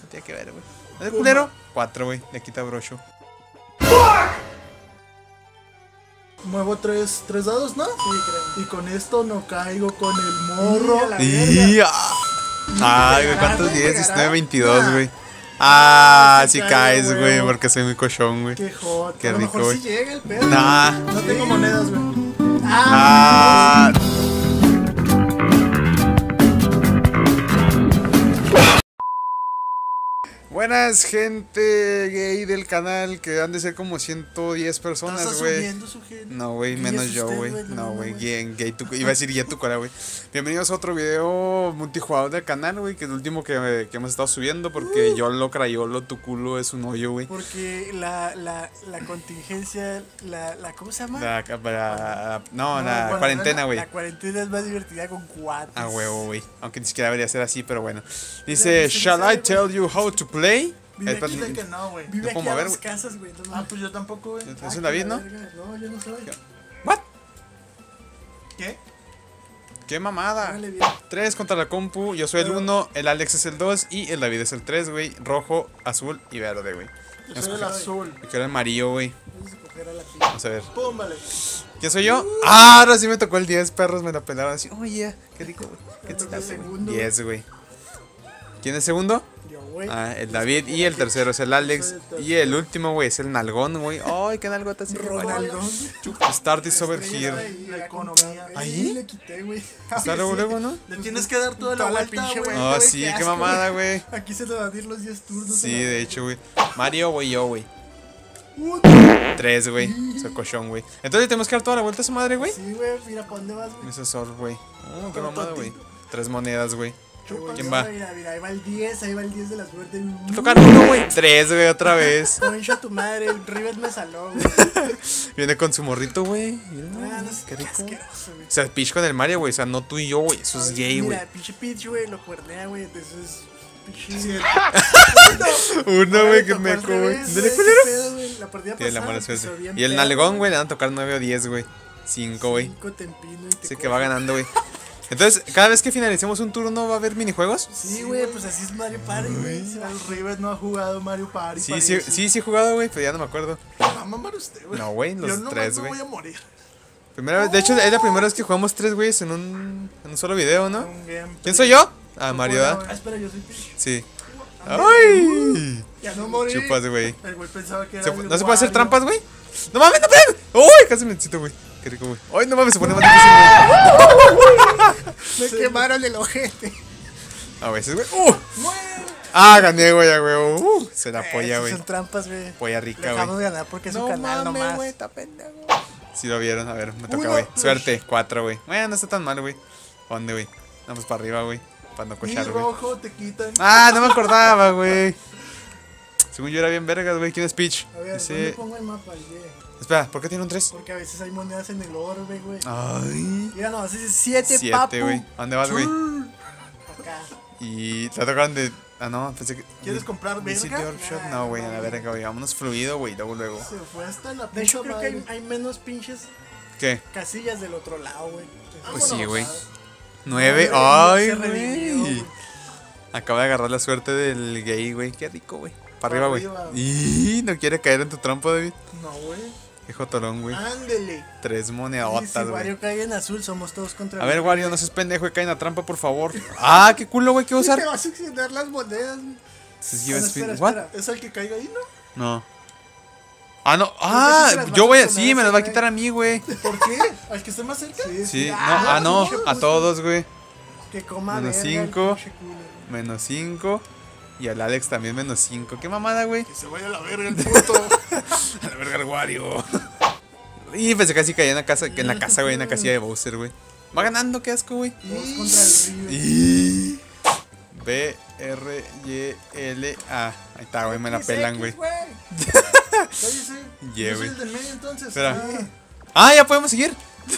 tiene que ver, güey. ¿El culero? 4, güey. Le quita brocho. Muevo 3 dados, ¿no? Sí, creo. Y con esto no caigo con el morro. Ay, güey, ¿cuántos 10? 19, 22, güey. Ah, sí caes, güey, porque soy muy cochón, güey. Qué hot. Qué a lo rico, mejor güey. sí llega el pedo. Nah. No tengo monedas, güey. Ah. Buenas, gente gay del canal, que han de ser como 110 personas, güey. No, güey, menos yo, güey. No, güey, gay tu, iba a decir gay tu cola, güey. Bienvenidos a otro video multijugador del canal, güey, que es el último que hemos estado subiendo, porque yo lo crayolo, tu culo es un hoyo, güey. Porque la contingencia, ¿cómo se llama? La cuarentena, güey. La cuarentena es más divertida con 4. A huevo, güey. Aunque ni siquiera debería ser así, pero bueno. Dice, shall I tell you how to play? Vive aquí de que no, güey. Vive aquí a 2 casas, güey. Pues yo tampoco, güey. ¿Es un David, no? No, yo no soy. ¿What? ¿Qué? ¡Qué mamada! 3 contra la compu, yo soy el 1, el Alex es el 2 y el David es el 3, güey. Rojo, azul y verde, güey. Yo soy el azul. Yo quiero el amarillo, güey. Vamos a ver. Pum, vale. ¿Quién soy yo? Ah, ahora sí me tocó el 10, perros, me la pelaron así. Oh, yeah, qué rico, güey. Qué chitazo, güey. 10, güey. ¿Quién es segundo? Ah, el David. Y el tercero es el Alex. Y el último, güey, es el nalgón, güey. Ay, qué nalgota así. Start is over here. ¿Ahí? Le quité, güey. Está luego, ¿no? Le tienes que dar toda la vuelta, güey. Oh, sí, qué mamada, güey. Aquí se te van a ir los 10 turnos. Sí, de hecho, güey. Mario, güey, yo, güey. 3, güey. Soy cochón, güey. Entonces tenemos que dar toda la vuelta a su madre, güey. Sí, güey, mira, ¿para dónde vas, güey? Ese sol, güey. Oh, qué mamada, güey. 3 monedas, güey. ¿Quién va? Mira, ahí va el 10, de la suerte. Tocar uno, güey. 3, güey, otra vez. Concha tu madre, el River me saló, güey. Viene con su morrito, güey. No qué rico. asqueroso, güey. O sea, Peach con el Mario, güey. O sea, no tú y yo, güey. Eso es gay, güey. Mira, pinche Peach, güey, lo cuernea, güey. Eso es pinche. Uno, güey, que me güey. ¿Dele culero? La partida tiene la pasada mala suerte. empezó bien Y el pedo, nalegón, güey, le van a tocar 9 o 10, güey. 5, güey. 5 te empino y te Sé que va ganando, güey. Entonces, cada vez que finalicemos un turno, ¿va a haber minijuegos? Sí, güey, pues así es Mario Party, güey. El River no ha jugado Mario Party. Sí he jugado, güey, pero ya no me acuerdo. Va a mamar usted, güey. No, güey, los 3, güey. Yo no voy a morir. Primera vez, de hecho, es la primera vez que jugamos 3 güeyes en un solo video, ¿no? ¿Quién soy yo? Ah, Mario, ¿da? Ah, espera, yo soy Peach. Sí. ¡Ay! Ya no morí. Chupas, güey. El güey pensaba que era. ¿No se puede hacer trampas, güey? ¡No mames, no puedes! ¡Uy! Casi me necesito, güey. Qué rico, güey. ¡Ay, no mames! Se pone más difícil, Me quemaron el ojete. A veces, güey. Ah, gané, güey, güey. Se la polla, güey. Son trampas, güey. Polla rica, güey. Dejamos de ganar porque es su canal nomás. Güey, está pendejo. Si lo vieron, a ver, me toca, güey. Suerte, 4, güey. Bueno, no está tan mal, güey. ¿Dónde, güey? Vamos para arriba, güey. Para no cochar, güey. rojo te quitan. Ah, no me acordaba, güey. Según yo era bien vergas, güey. ¿Quién es Peach? A ver, ¿dónde pongo el mapa? Espera, ¿por qué tiene un 3? Porque a veces hay monedas en el orbe, güey. Ay. Mira, no, es 7, papu. 7, güey. ¿A dónde vas, güey? Acá. Y te tocaron de... Ah, no, pensé que... ¿Quieres comprar verga? No, güey, a la verga, güey. Vámonos fluido, güey. Luego. Se fue hasta la de hecho, creo que hay menos pinches ¿qué? casillas del otro lado, güey. Pues sí, güey. 9. Ay, güey. Acaba de agarrar la suerte del gay, güey. Qué rico, güey. Para arriba, güey. Y no quiere caer en tu trampa, David. No, güey. Qué jotolón, güey. Ándele. 3 monedotas, güey. Si Wario cae en azul, somos todos contra. A ver, Wario, no seas pendejo y cae en la trampa, por favor. Ah, qué culo, güey. ¿Qué voy a usar? Te va a succionar las monedas, güey. Espera. ¿Es el que caiga ahí, no? No. Ah, no. Ah, yo voy así, me las va a quitar a mí, güey. ¿Por qué? ¿Al que esté más cerca? Sí. No. A todos, güey. Que coma menos 5. Menos 5. Y al Alex también menos 5. ¿Qué mamada, güey? Que se vaya a la verga el puto. A la verga el Wario. Y pensé que casi caía en la casa, güey, en la casilla de Bowser, güey. Va ganando, qué asco, güey. Todos contra el río. B, R, Y, L, A. Ahí está, güey, me la pelan, güey. Cállese. Yeah, Yo soy güey. el del medio, entonces. Espera. Ah, ya podemos seguir.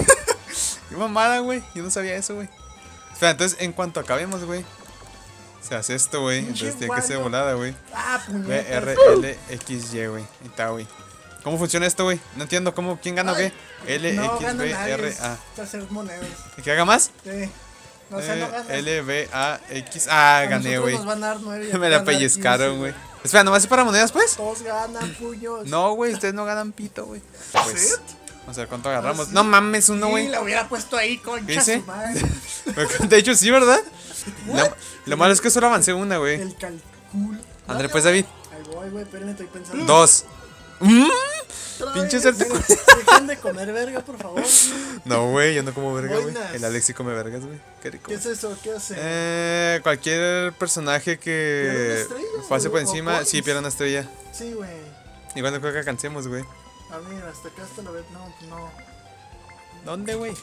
Qué mamada, güey. Yo no sabía eso, güey. Espera, entonces, en cuanto acabemos, güey, se hace esto, güey. Entonces tiene que ser volada, güey. B, R, L, X, Y, güey. Ahí está, güey. ¿Cómo funciona esto, güey? No entiendo quién gana o qué. L, X, B, R, A. Hacer monedas. ¿Y que haga más? Sí. O sea, no ganas. LBAX. Ah, A gané, nosotros güey. nos van a dar 9 y a ti Me te la van a dar pellizcaron, 15, güey. Espera, ¿nomás es para monedas, pues? Todos ganan, puños. No, güey, ustedes no ganan pito, güey. Pues, ¿Set? vamos a ver cuánto agarramos. sí. No mames, uno, Sí, güey. la hubiera puesto ahí, concha ¿Qué hice? su madre. De hecho, sí, ¿verdad? Lo malo es que solo avancé una, güey. El calculo. Ándale, pues, David. Ahí voy, espérenme, estoy pensando. 2. Otra Pinche vez, suerte. Dejen de comer verga, por favor. No, güey, yo no como verga, güey. Boinas. El Alex sí come vergas, güey. Qué rico. ¿Qué es eso? ¿Qué hace? Cualquier personaje ¿Pierde una que estrella pase por o encima, coins? sí, pierde una estrella. Sí, güey. Igual no creo que alcancemos, güey. A ver, hasta acá hasta la vez. No, pues no. ¿Dónde, güey?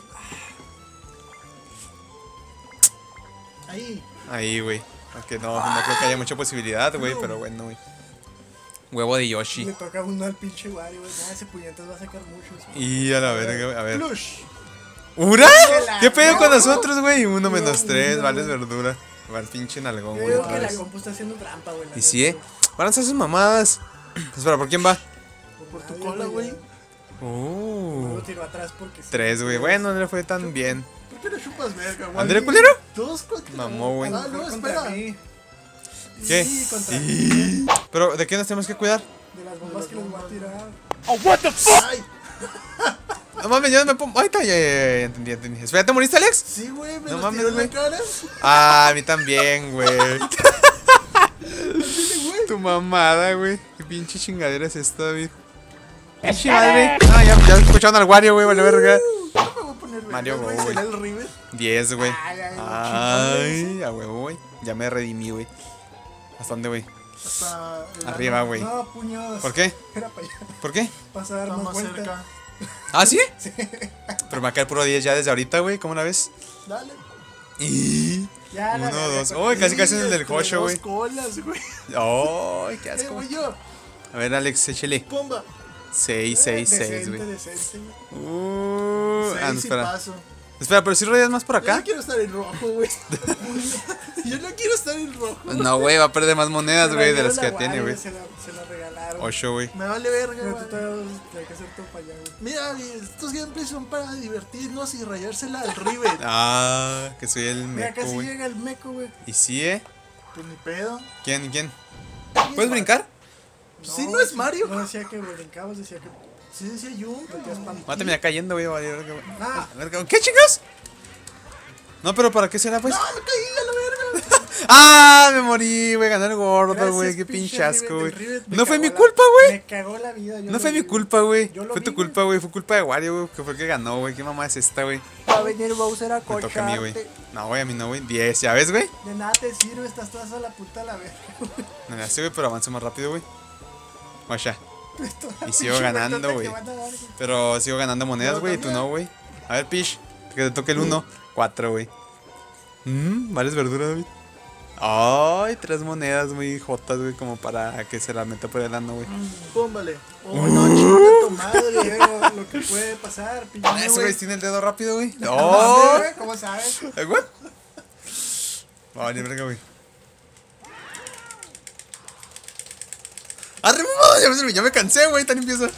Ahí. Ahí, güey. Aunque no creo que haya mucha posibilidad, güey, pero bueno, güey. Huevo de Yoshi. Le toca uno al pinche Wario, güey. Ese puñetas va a sacar mucho. Y a la verga, güey. A ver. Plush. ¿Ura? la ¿Qué pedo con no. nosotros, güey? 1 No, menos 3, no, vales güey. verdura. Va el pinche nalgón, Yo güey. digo otra que la vez. compu está haciendo trampa, güey. Y sí, van a hacer sus mamadas. Espera, ¿por quién va? Por tu cola, güey. Luego tiró atrás porque. 3, güey. Bueno, no le fue tan bien. ¿Por qué le chupas verga, güey? ¿André culero? 2 contra. Mamó, güey. Ah, no, espera. ¿Qué? Sí, contra Sí. Pero, ¿de qué nos tenemos que cuidar? De las bombas que les voy a tirar. Oh, what the fuck? Ay, No mames, ya no me pongo. Ahí está, ya, entendí. Espera, ¿te moriste, Alex? sí, güey, me No lo mames, tiró en la güey. cara. Ah, a mí también, güey. Tu mamada, güey. Qué pinche chingadera es esta, David. Pinche madre. Ah, ya escucharon al Wario, güey, vale verga. No me voy a poner verga, Mario Go, güey. ¿Será el River? 10, güey. Ay, ay, Ay, a huevo, güey. Ya me redimí, güey. ¿Hasta dónde, güey? Hasta el Arriba, güey. No, puños. ¿Por qué? Era para allá. ¿Por qué? Vas a dar Está más más vuelta. cerca. ¿Ah, sí? Pero me va a caer puro 10 ya desde ahorita, güey. ¿Cómo la ves? Dale. Y... Ya, la 1, verga, 2. con- Uy, casi casi en el del Entre cocho, dos güey. colas, güey. Ay, qué asco. Güey, yo. A ver, Alex, échale. Pomba. 6, 6, 6, güey. Decente, güey. Ah, no, Seis y espera. paso. Espera, pero si rodeas más por Yo acá. no quiero estar en rojo, güey. Yo no quiero estar en rojo. No, güey, va a perder más monedas, Se güey, la de las dieron que a tiene, Wario, güey. Se la regalaron. 8, güey. Me vale verga, Pero güey. tú todavía hay que hacer todo para allá, güey. Mira, estos gameplays son para divertirnos y rayársela al River. Ah, que soy el Mira, meco, casi güey. llega el meco, güey. ¿Y sí, Pues ni pedo. ¿Quién? ¿Puedes brincar? Sí, no es Mario. No decía que brincabas, decía que Sí, decía yo. metías pan. Va a terminar cayendo, güey. Vale, verga, güey. Ah. Verga, ¿qué, chicas? No, pero ¿para qué será, pues? No, me caí a la verga. ¡Ah! Me morí, güey. Gané el gordo, Gracias, güey. Qué pinche pinche asco, Rivet, güey. el Rivet me No fue cagó mi la- culpa, güey. Me cagó la vida. Yo No lo fue mi vi, culpa, güey. Yo lo Fue tu vi, culpa, güey. Fue culpa de Wario, güey. Que fue el que ganó, güey. ¿Qué mamá es esta, güey? Va a venir Bowser a Me toca a mí, güey. cocharte. No, güey, a mí no, güey. 10, ¿ya ves, güey? De nada te sirve, estás toda a la puta a la verga. No le hace, güey, pero avanzo más rápido, güey. Vaya. Y sigo Pinche ganando, vueltota güey. que van a dar, güey. Pero sigo ganando monedas, Yo güey. Y tú también. no, güey. A ver, Pish. Que te toque el 1. 4, güey. ¿Vales verdura, David? Ay, 3 monedas muy jotas, güey. Como para que se la meta por el ano, güey. Pómbale. Oh, no, chinga tu madre. Pero lo que puede pasar, pinche Ese güey tiene el dedo rápido, güey. ¿Cómo ¡Oh! sabes, güey? ¿Cómo sabes? ¿What? Vale, verga, güey. ¡Arre, mamá! Ya me cansé, güey. Tan empieza.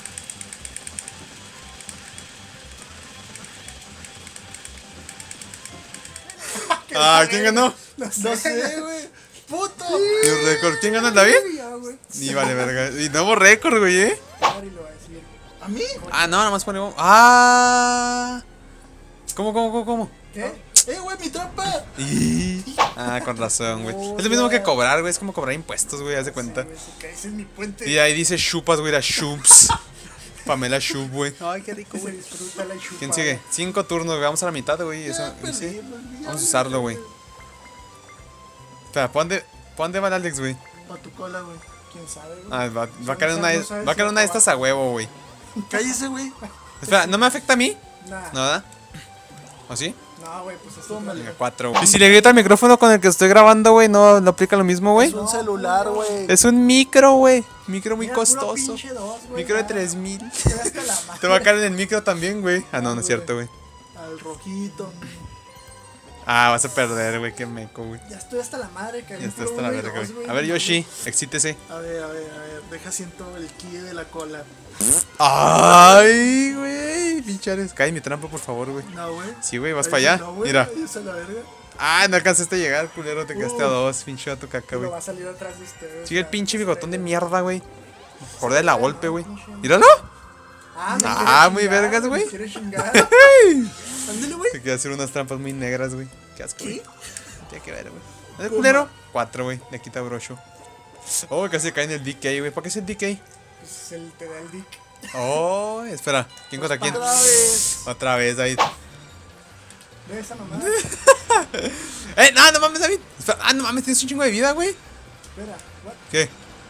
Ah, ¿quién ganó? No sé, güey. Puto. Mi récord. ¿Quién ganó, David? Ya, güey. Ni vale, verga. Y nuevo récord, güey, Mari lo va a decir. ¿A mí? Ah, no, nomás ponemos. ¡Ah! ¿Cómo? ¿Qué? Güey, mi trampa. Ah, con razón, güey. Es lo mismo que cobrar, güey. Es como cobrar impuestos, güey. Haz de cuenta. Güey, si caes en mi puente. Y ahí dice chupas, güey. Era chups. Pamela Chup, güey. Ay, qué rico, Se disfruta la chupada. ¿Quién sigue? 5 turnos, güey. Vamos a la mitad, güey. Eso, sí. Vamos a usarlo, güey. Espera, ¿para dónde va el Alex, güey? Pa' tu cola, güey. ¿Quién sabe, güey? Ah, va a caer una de, No sabes va a caer si una de va estas a huevo, güey. Cállese, güey. Espera, ¿no me afecta a mí? Nah. ¿No, verdad? ¿O sí? No, güey, pues es Tómale. Venga, 4, güey. Y si le grito al micrófono con el que estoy grabando, güey, ¿no aplica lo mismo, güey? Es un celular, güey. Es un micro, güey. Micro muy Mira, puro costoso. pinche dos, güey, Micro de ya. 3000. Te das hasta la madre. Te va a caer en el micro también, güey. Ah, no, no es cierto, güey. Al rojito. Ah, vas a perder, güey. Qué meco, güey. Ya estoy hasta la madre, cabrón. Ya está hasta la verga, güey. A ver, Yoshi, excítese. A ver. Deja siento el ki de la cola. Ay, güey. Ay, pinchares. Cae mi trampa, por favor, güey. No, güey. Sí, güey, vas Ahí para allá. no, güey, Mira. ahí está la verga. Ah, no alcanzaste a llegar, culero. Te quedaste a 2. Pinche a tu caca, Pero güey. va a salir atrás de ustedes. Sigue el la- pinche bigotón de mierda, güey. Jorde la golpe, güey. Míralo. Ah, me Ah, quiere muy chingar, vergas, güey. Me quiere chingar. Ándale, güey. Te quiere hacer unas trampas muy negras, güey. Qué asco, güey. ¿Qué? Tiene que ver, güey. ¿El culero? 4, güey. Le quita brocho. Oh, casi cae en el DK, güey. ¿Para qué es el DK? Pues te da el dick. Oh, espera. ¿Quién contra quién? Otra vez. Otra vez, David. Ve esa mamada. No, no mames, David. Espera. Ah, no mames, tienes un chingo de vida, güey. Espera, what? ¿Qué?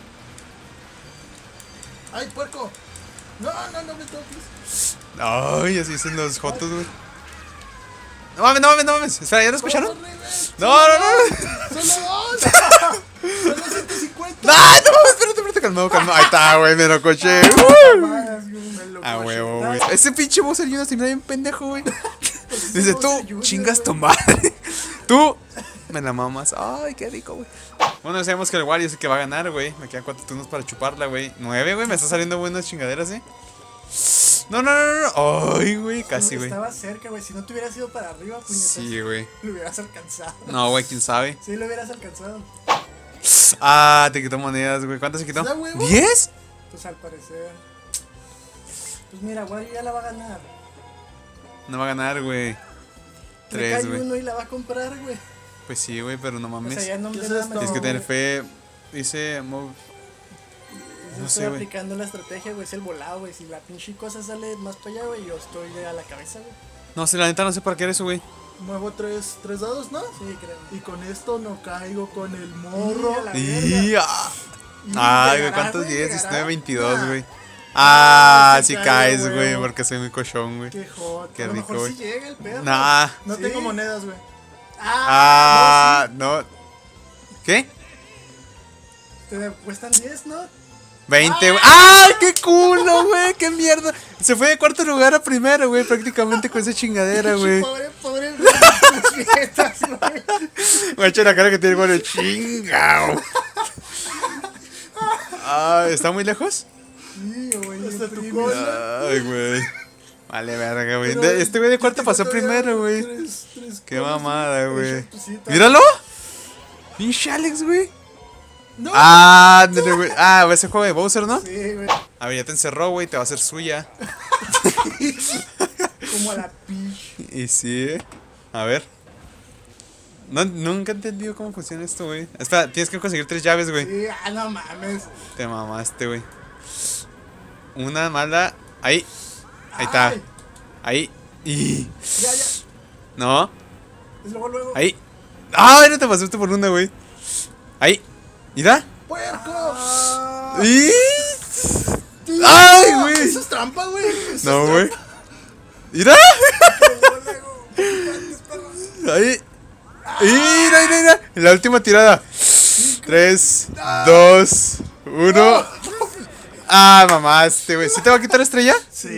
¡Ay, puerco! No, no, no me toques. Ay, así dicen los jotos, güey. No mames, no mames, no mames. Espera, ¿ya lo escucharon? Corre, güey. No, no, no. ¡Solo dos! ¡Solo 150! No, no mames, espérate, calmado, calmado. Ahí está, güey, me lo coché. Mamadas, güey. Me lo A coché. huevo, güey. Ese pinche Bowser Jr. se mira bien pendejo, güey. Dice, Bowser tú Jr., chingas güey. tu madre. Tú me la mamas. Ay, qué rico, güey. Bueno, sabemos que el Wario es el que va a ganar, güey. Me quedan 4 turnos para chuparla, güey. 9, güey. Me está saliendo buenas chingaderas, ¿eh? No, no, no, no. Ay, güey, casi, güey. Estaba cerca, güey. Si no te hubieras ido para arriba, puñetas, Sí, güey. lo hubieras alcanzado. No, güey, quién sabe. Sí, lo hubieras alcanzado. Ah, te quitó monedas, güey. ¿Cuántas se quitó? ¿Da huevo? ¿10? Pues al parecer. Pues mira, Wario ya la va a ganar. No va a ganar, güey. Le 3, cae güey. uno y la va a comprar, güey. Pues sí, güey, pero no O sea, mames. ya no ¿Qué me es da esto? Tienes que tener fe. fe. Dice Move. Yo No estoy sé, güey. aplicando la estrategia, güey. Es el volado, güey. Si la pinche cosa sale más para allá, güey, yo estoy a la cabeza, güey. No sé, la neta no sé para qué era eso, güey. Muevo tres dados, ¿no? Sí, creo. Y con esto no caigo con el Y a morro. la Y, verga. ah. Y Ay, güey, llegará, ¿cuántos güey, 10? llegará. 19, 22, Ah. güey. Ah, sí sí caigo, caes, güey. güey, porque soy muy cochón, güey. Qué hot. Qué A lo rico, mejor güey. sí llega el perro. Nah. No Sí. tengo monedas, güey. Ah, no. ¿Qué? Te cuestan 10, ¿no? 20, güey. ¡Ay, qué culo, güey! ¡Qué mierda! Se fue de cuarto lugar a primero, güey, prácticamente con esa chingadera, güey. Pobre, las fiestas, güey. Me ha hecho la cara que tiene, güey, chingao. Ah, ¿está muy lejos? Sí, güey. Hasta tu primo. cola. Ay, güey. Vale, verga, güey. Pero Este güey de yo cuarto tengo pasó todavía primero, güey. tres Qué colas, mamada, güey. Cosita. ¡Míralo! Pinche Alex, güey. No. Ah, ándale, güey. Ah, ese juego de Bowser, ¿no? Sí, güey. A ver, ya te encerró, güey. Te va a hacer suya. Como a la pitch. Y sí. A ver. No, nunca he entendido cómo funciona esto, güey. Espera, tienes que conseguir 3 llaves, güey. Sí, no mames. Te mamaste, güey. Una mala. Ahí. Ahí está. Ay, Ahí. Y. Ya, ya. No. Es luego. Ahí. ¡Ay, no te pasaste por una, güey! Ahí. ¿Mira? ¡Puerco! Ah, ¡Y! Tío, ¡Ay, güey! Eso es trampa, güey. Eso No, es güey. ¿Mira? Ahí. Mira, mira, mira. En la última tirada. 3, 2, 1. Ah, mamaste, güey. ¿Sí te va a quitar estrella? Sí.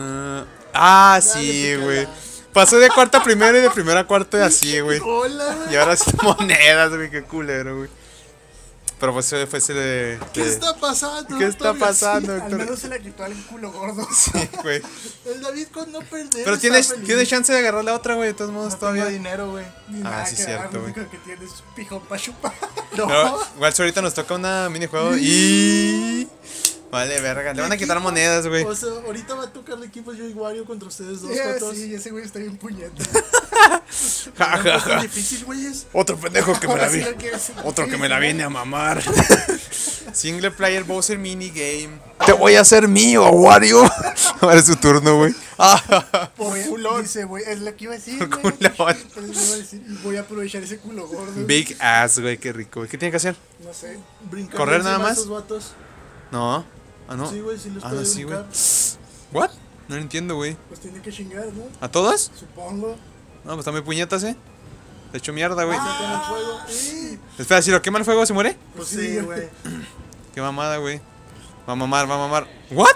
Sí, güey. Pasó de cuarta a primero y de primera a cuarta y así, güey. Hola, güey. Y ahora sí monedas, güey. Qué culero, güey. Pero pues fue ese de. ¿Qué está pasando? ¿Qué está Todavía pasando, Al Héctor? menos se le quitó al culo gordo. Sí, güey. sí. El David con no perder. Pero está tienes feliz. chance de agarrar la otra, güey. De todos modos, No todavía. tengo dinero, güey. Ni Ah, nada sí, que cierto, dar, lo güey. único que tiene es pijón pa' chupar. No. Pero, igual ahorita nos toca una minijuego y. Vale, verga. Le van a quitar monedas, güey. O sea, ahorita va a tocar de equipos yo y Wario contra ustedes dos, Sí, patos. sí, ese güey está bien puñeta. Ja, ja, Es ja. difícil, güeyes. Otro pendejo que me la Ahora sí vi. lo quieres Otro que me la sentir, viene a mamar. Single player Bowser minigame. Te voy a hacer mío, Wario. Ahora es su turno, güey. Voy a- culón. Dice, güey, es lo que iba a decir, Por güey. culón. Es lo que iba a decir, y voy a aprovechar ese culo gordo. güey. Big ass, güey. Qué rico, güey. ¿Qué tiene que hacer? No sé. Brincar ¿Correr encima nada de más? esos vatos. No. Ah, no. Sí, güey, sí los Ah, puede no, sí, güey. brincar. ¿What? No lo entiendo, güey. Pues tiene que chingar, ¿no? ¿A todas? Supongo. No, pues también puñetas, Te hecho mierda, güey. Sacan el fuego. Sí. Espera, si lo quema el fuego, ¿se muere? Pues Sí, sí, güey. Qué mamada, güey. Va a mamar, va a mamar. ¿What?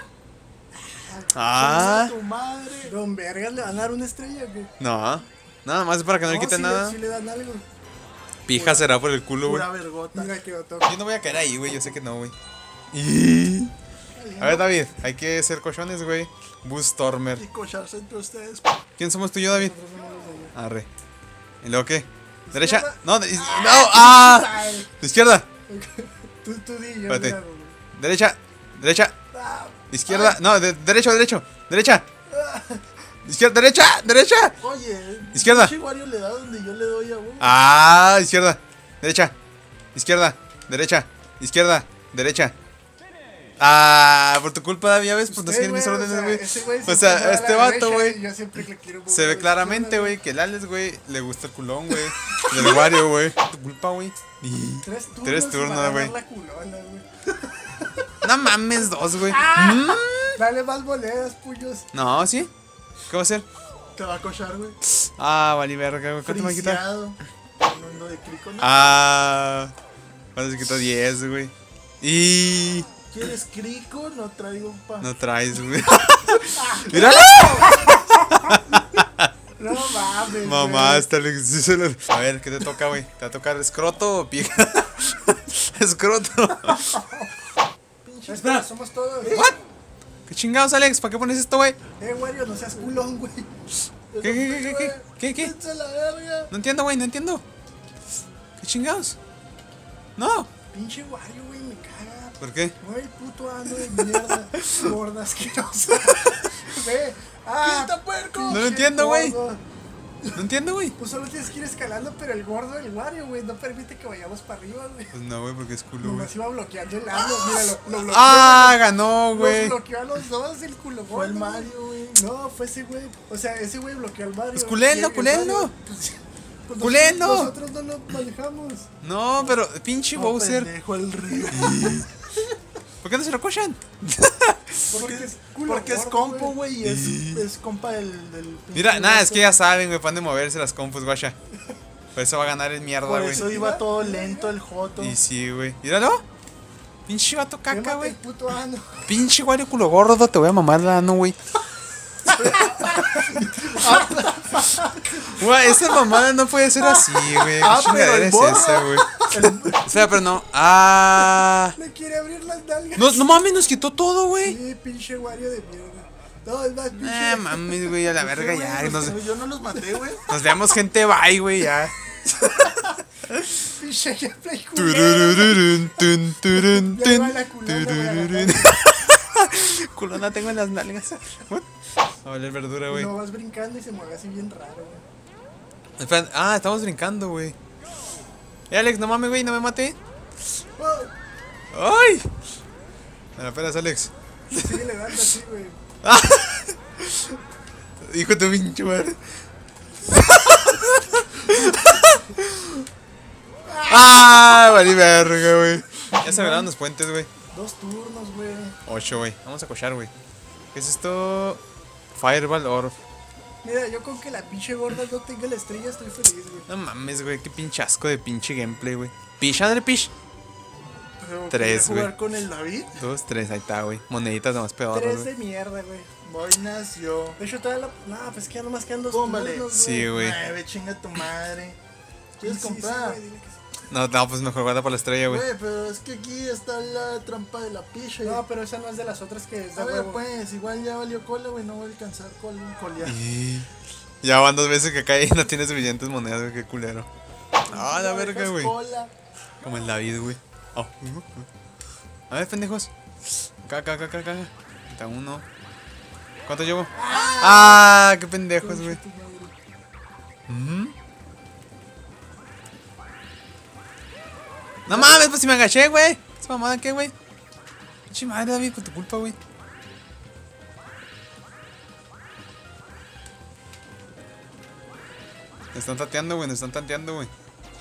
Ah. Chinga tu madre. Don Vergas, ¿le van a dar una estrella o qué? No. Nada más es para que no le quiten sí nada. Sí le dan algo. Pija será por el culo, güey. Pura vergota. Mira que otro. Yo no voy a caer ahí, güey. Yo sé que no, güey. Y... A ver, David, hay que ser cochones, güey. Bullstormer. Y cocharse entre ustedes. ¿Quién somos tú y yo, David? Nosotros somos los de allá. Arre. ¿Y luego qué? ¿Derecha? Izquierda. No, no, ¡ah! Ay, Izquierda. tú di, yo Espérate. me hago, güey. Derecha. Derecha. Ah, Izquierda. No, derecho, derecho. Derecha. Izquierda, derecha, derecha. Oye, Izquierda. pinche Wario le da donde yo le doy a vos. Ah, izquierda. Derecha. Izquierda. Derecha. Izquierda. Derecha. Ah, por tu culpa, David, ya ves, pues no usted, siguen mis güey, órdenes, güey. ese güey O siempre sea, va a la este vato, derecha güey. y yo siempre le quiero mover Se a ve la claramente, izquierda, güey, que el Alex, güey, le gusta el culón, güey. Del Wario, güey. Tu culpa, güey. Y- Tres turnos turnos, y va a güey. ganar la culona, güey. No mames, dos, güey. Dale más monedas, puños. No, ¿sí? ¿Qué va a hacer? Te va a cochar, güey. Ah, vale, verga, güey. ¿Cuánto me quita? Friciado. Hablando de crico, ¿no? Ah. ¿Cuánto se quitó? 10, güey. Y. ¿Quieres crico? No traigo pa. No traes, güey. ¡Míralo! No mames. Mamá, güey. hasta le. sí se lo- A ver, ¿qué te toca, güey? ¿Te va a tocar escroto o pija? Escroto. Pinche. Espera, somos todos. ¿What? ¿Qué chingados, Alex? ¿Para qué pones esto, güey? Wario, no seas culón, güey. ¿Qué? Vete a la verga. No entiendo, güey, no entiendo. ¿Qué chingados? No. Pinche Wario, güey, me caga. ¿Por qué? Güey, puto ano de mierda. Gorda asquerosa. Ve. ¡Quita, puerco! No lo entiendo, güey. gordo. No entiendo, güey. Pues solo tienes que ir escalando, pero el gordo del Wario, güey, no permite que vayamos para arriba, güey. Pues no, güey, porque es culo, güey. Nomás iba bloqueando el ano, míralo, lo bloqueó. Ah, ganó, Los güey. bloqueó a los dos, el culo Fue el gordo, Mario, güey. No, fue ese güey. O sea, ese güey bloqueó al Mario. Pues culénlo, Y el culénlo. Mario, pues Culénlo. Nosotros no lo manejamos. No, pero pinche No, Bowser. pendejo, el río. ¿Por qué no se lo cochan? Porque es culo Porque es gordo, compo, güey, y es compa del Mira, pinche nada, es vato. que ya saben, güey, para de moverse las compus, guacha. Por eso va a ganar el mierda, Por güey. eso iba todo lento el joto. Y sí, güey. Míralo. Pinche vato caca, Quémate güey. el puto ano. Pinche Wario culo gordo, te voy a mamar la ano, güey. Güey, esa mamada no puede ser así, güey. ¿Qué Ah, pero chingadera el es borro. esa, güey? Espera, pero no. Ah. Le quiere abrir las nalgas. No, no mames, nos quitó todo, güey. Sí, pinche Wario de mierda. No, es más, pinche. Mames, güey, a la verga ya. Yo no los maté, güey. Nos veamos gente bye, güey, ya. Pinche gameplay culero. Tururururun, tun, turun, Ya va tun, la culona, turururun. Culona tengo en las nalgas. What? A valer verdura, güey. No vas brincando y se mueve así bien raro, güey. Espera, ah, estamos brincando, güey. Alex, no mames, güey, no me mate. Oh, ¡Ay! Me la pelas, Alex. sigue le dando así, güey. Hijo de tu pinche madre. ¡Ah! Vale, verga, güey. Ya se agarraron los puentes, güey. 2 turnos, güey. 8, güey. Vamos a cochar, güey. ¿Qué es esto? Fireball Orb. Mira, yo con que la pinche gorda no tenga la estrella estoy feliz, güey. No mames, güey. Qué pinche asco de pinche gameplay, güey. Pish, André, pish. Pero 3, quería jugar güey. con el David. 2, 3, ahí está, güey. Moneditas nomás peor, 3 güey. de mierda, güey. Voy nació. De hecho, todavía la. No, pues que ya nomás quedan 2 Tómbale. turnos, Sí, güey. 9, chinga tu madre. ¿Quieres Sí, sí, comprar? güey, dile que sí. No, no, pues mejor guarda por la estrella, güey. Güey, pero es que aquí está la trampa de la picha. No, pero esa no es de las otras que es de A ver, huevo. pues, igual ya valió cola, güey. No voy a alcanzar colear. Ya van 2 veces que cae y no tiene suficientes monedas, güey. Qué culero. Ah, la No verga, dejas güey. cola. Como el David, güey. Oh. A ver, pendejos. Acá. Está uno. ¿Cuánto llevo? Ah, qué pendejos, güey. No mames, pues si me agaché, güey. ¿Esa mamada qué, güey? Pinche madre, David, por tu culpa, güey. Nos están tateando, güey. Nos están tanteando, güey.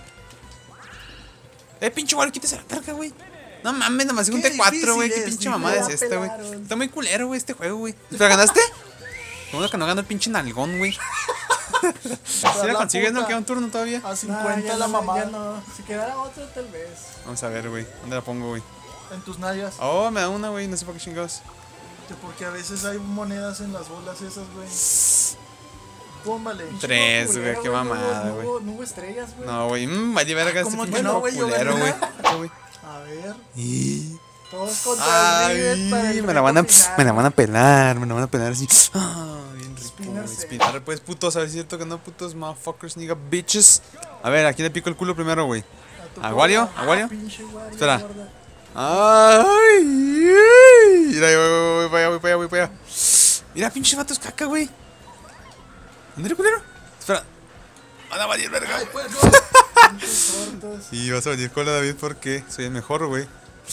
Pinche Wario, quítese la verga, güey. No mames, nomás es un Qué T4, güey. difícil Qué es, pinche ni mamada me es la esta, güey. pelaron. Está muy culero, güey, este juego, güey. ¿Pero ganaste? Como que no ganó el pinche nalgón, güey. Si la la consigues, no puta. queda un turno todavía. A No, 50 ya la no, mamá ya no. Si quedara otro, tal vez. Vamos a ver, güey. ¿Dónde la pongo, güey? en tus nalgas. Oh, me da una, güey. No sé por qué chingados. Porque a veces hay monedas en las bolas esas, güey. Pómbale. 3, güey. Culero, Qué no hubo- mamada, no güey. hubo- No hubo estrellas, güey. No, güey. Vaya verga este ¿Cómo que pinche no, juego güey? Yo culero, gané. güey. Acá, güey. A ver. Todos contra el Rivet para el me la van a, reto final. me la van a pelar, me la van a pelar así. Bien rico, Spinner güey. set. Spinner, pues, putos, a ver si es cierto que no, putos, motherfuckers, nigga, bitches. A ver, ¿a quién le pico el culo primero, güey? tu ¿A Wario? cola. ¿A Wario? Pinche Wario, Espera. gorda. Ay, ay. Mira, voy para allá, voy para allá, voy para allá. Mira, pinche vatos caca, güey. ¿Dónde culero? Espera. Van a valer verga. Pinches tortos. Y vas a venir con la David porque soy el mejor, güey.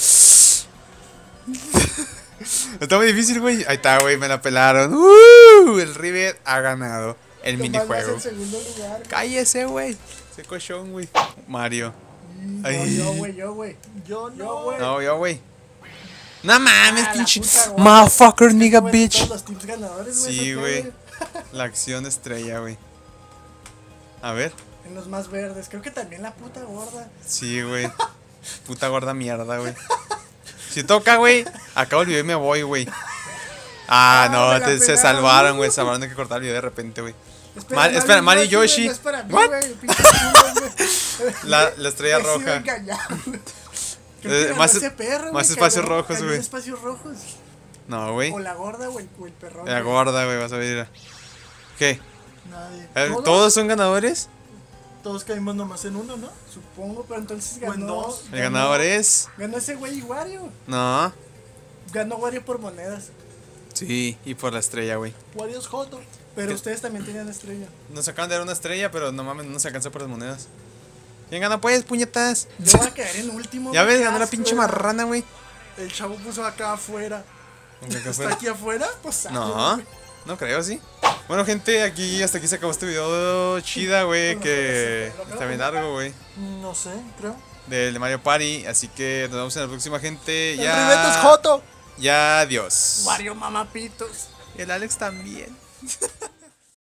Está muy difícil, güey. Ahí está, güey, me la pelaron. El Rivet ha ganado el Tomás vas minijuego. en segundo lugar. Cállese, güey. Ese cochón, güey. Mario. No, Ay. yo, güey, yo, güey. Yo Yo, no. güey. No, yo, güey. No mames, Ah, la pinche. puta, güey. Motherfucker, nigga, Güey, bitch. todos los teams ganadores, güey. Sí, ¿eso qué, güey. La acción estrella, güey. A ver. En los más verdes. Creo que también la puta gorda. Sí, güey. Puta gorda mierda, güey. Si toca, güey, acabo el video y me voy, güey. Ah, No, me la se pelaron. salvaron, güey. Se salvaron de que cortar el video de repente, güey. Espera, Mario Mario Yoshi. No es para mí, What? güey, pinche culo, güey. La estrella He sido roja. engañado, güey. Creo que ganó más ese perro, más güey, espacios cayó- rojos, cayó güey. en espacios rojos. No, güey. O la gorda o el perrón. La güey. gorda, güey, vas a ver. ¿Qué? Nadie. A ver, ¿todos son ganadores? Todos caímos nomás en uno, ¿no? Supongo, pero entonces O en ganó. dos. El ganador es. Ganó ese güey y Wario. No. Ganó Wario por monedas. Sí, y por la estrella, güey. Wario es Joto. Pero ¿Qué? ustedes también tenían estrella. Nos acaban de dar una estrella, pero no mames, no se alcanzó por las monedas. ¿Quién gana, pues, puñetas? Yo voy a quedar en último. Ya güey, ves, qué ganó la asco, pinche güey. marrana, güey. El chavo puso acá afuera. ¿Cómo que acá ¿Está afuera? aquí afuera? Pues, No, güey. no creo, sí. Bueno, gente, hasta aquí se acabó este video chida, güey, que está bien largo, güey, No sé, creo. del Mario Party. Así que nos vemos en la próxima, gente. El Rivet es Joto. Ya, adiós. Wario mamapitos. El Alex también.